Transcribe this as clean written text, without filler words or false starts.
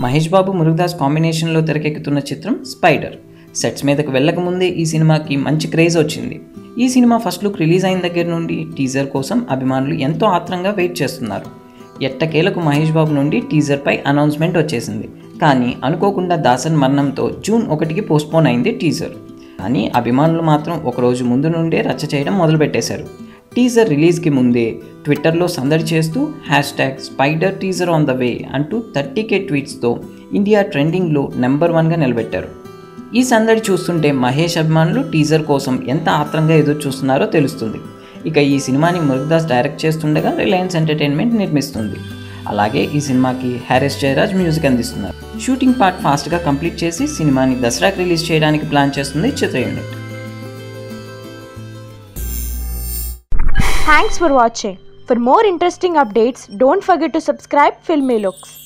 మహేష్ బాబు మురుగదాస్ కాంబినేషన్లో తెరకెక్కుతున్న చిత్రం స్పైడర్. సెట్స్ మీదకు వెళ్ళకముందే ఈ సినిమాకి మంచి క్రేజ్ వచ్చింది. ఈ సినిమా ఫస్ట్ లుక్ రిలీజ్ అయిన దగ్గర నుండి టీజర్ కోసం అభిమానులు ఎంతో ఆత్రంగా వెయిట్ చేస్తున్నారు. ఎట్టకేలకు మహేష్ బాబు నుండి టీజర్పై అనౌన్స్మెంట్ వచ్చేసింది. కానీ అనుకోకుండా దాసన్ మరణంతో జూన్ 1కి పోస్ట్పోన్ అయింది టీజర్. కానీ అభిమానులు మాత్రం ఒకరోజు ముందు నుండే రచ్చ చేయడం మొదలుపెట్టేశారు. టీజర్ రిలీజ్కి ముందే ట్విట్టర్లో సందడి చేస్తూ #Spyder teaser on the way అంటూ 30K ట్వీట్స్తో ఇండియా ట్రెండింగ్లో నెంబర్ 1గా నిలబెట్టారు. ఈ సందడి చూస్తుంటే మహేష్ అభిమానులు టీజర్ కోసం ఎంత ఆత్రంగా ఎదురు చూస్తున్నారో తెలుస్తుంది. ఇక ఈ సినిమాని మురుగదాస్ డైరెక్ట్ చేస్తుండగా రిలయన్స్ ఎంటర్టైన్మెంట్ నిర్మిస్తుంది. అలాగే ఈ సినిమాకి హారిస్ జయరాజ్ మ్యూజిక్ అందిస్తున్నారు. షూటింగ్ పార్ట్ ఫాస్ట్గా కంప్లీట్ చేసి సినిమాని దసరాకి రిలీజ్ చేయడానికి ప్లాన్ చేస్తుంది చిత్ర unit. Thanks for watching. For more interesting updates, don't forget to subscribe Filmy Looks.